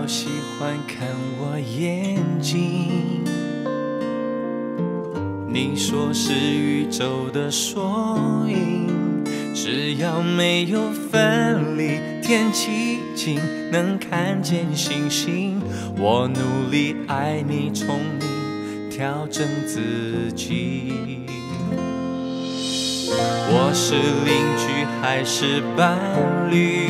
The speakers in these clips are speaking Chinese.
好喜欢看我眼睛，你说是宇宙的缩影，只要没有分离，天气晴，能看见星星。我努力爱你，宠你，调整自己。我是邻居还是伴侣？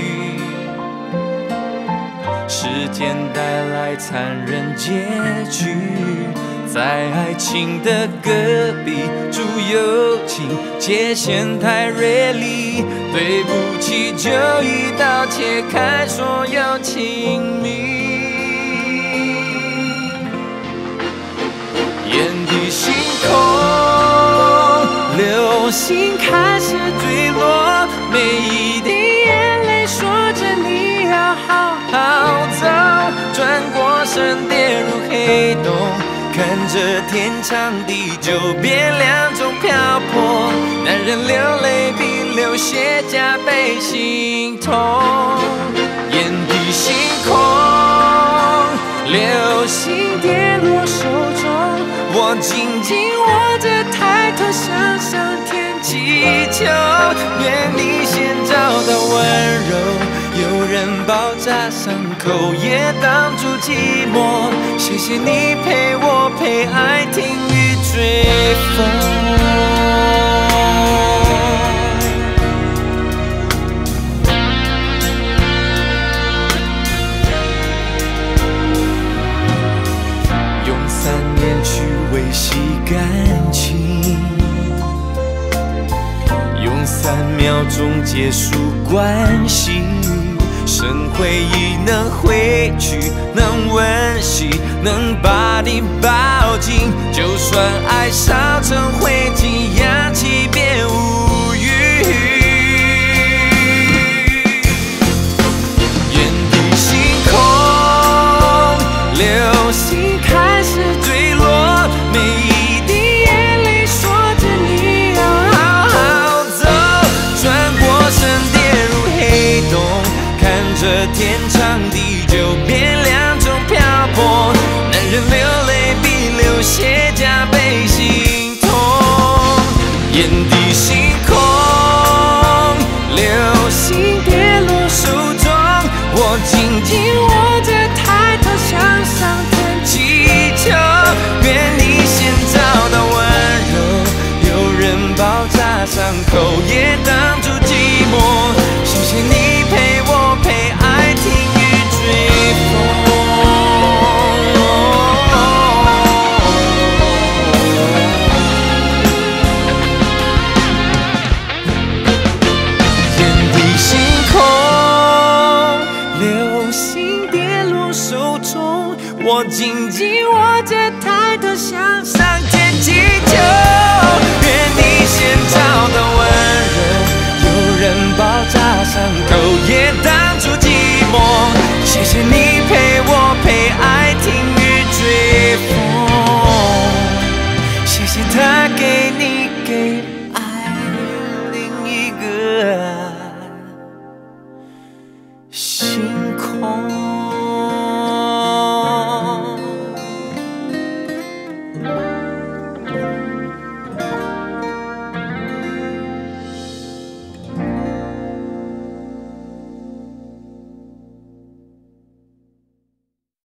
时间带来残忍结局，在爱情的隔壁住友情，界限太锐利，对不起就一刀切开所有亲密。眼底星空，流星开始坠落，每一滴眼泪说着你要好好走，转过身跌入黑洞，看着天长地久变两种漂泊，男人流泪比流血加倍心痛。眼底星空，流星跌落手中，我紧紧握着抬头向上天祈求，愿你先找到温柔，有人包扎伤口也挡住寂寞，谢谢你陪我陪爱听雨追风。用3年去维系感情，用3秒钟结束关系，剩回忆能回去，能温习，能把你抱紧，就算爱烧成灰烬，氧气变无语。眼底星空，流星开始坠落，每一滴眼泪说着你要好好走，转过身跌入黑洞，看着天长地久变两种漂泊，男人流泪比流血加倍心痛。眼底星空，流星跌落手中，我紧紧握着抬头向上天祈求，愿你先找到温柔，有人包扎伤口也挡住寂寞，谢谢你陪我陪爱听雨追风。眼底星空，流星跌落手中，我紧紧握着抬头向上天祈求，愿你先找到温柔，有人包扎伤口也挡住寂寞，谢谢你陪我陪爱听雨追风，谢谢他给你给